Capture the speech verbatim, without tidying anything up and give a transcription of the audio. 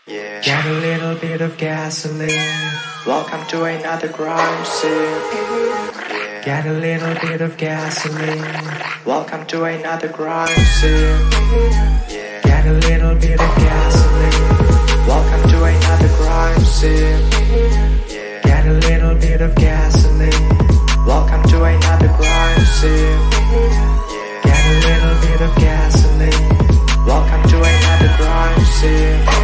Yeah. Get a little bit of gasoline. Welcome to another crime scene. Yeah. Get a little bit of gasoline. Welcome to another crime scene. Yeah. Get a little bit of gasoline. Welcome to another crime scene. Yeah. Get a little bit of gasoline. Welcome to another crime scene. Yeah. Get a little bit of gasoline. Welcome to another crime scene.